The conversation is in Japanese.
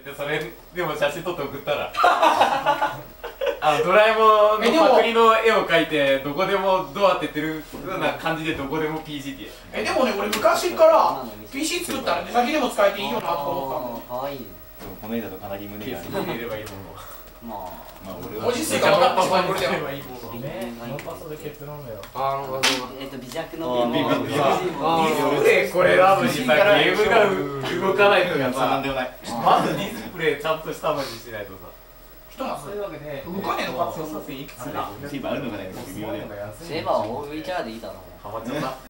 ってそれでも写真撮って送ったらドラえもんのパクリの絵を描いてどこでもドアって言ってるような感じでどこでも PC ってでもね俺昔から PC 作ったら出先でも使えていいよなと思ったの。 かわいいね。 この絵だとかなり胸が入れればいいものま文字数が分かってしまうこれでは。 いいものね、ノーパスで結論だよ。 微弱のビブディスプレイこれなのにさゲームが動かないとかさなんでもない。 まずディスプレイちゃんとしたのにしないとさひとまずそういうわけで動かねえのか。 操作性いくつだセーバーあるのかないのか微妙だよ。 セーバーはオールビチャーでいいだろう。 ハマっちゃった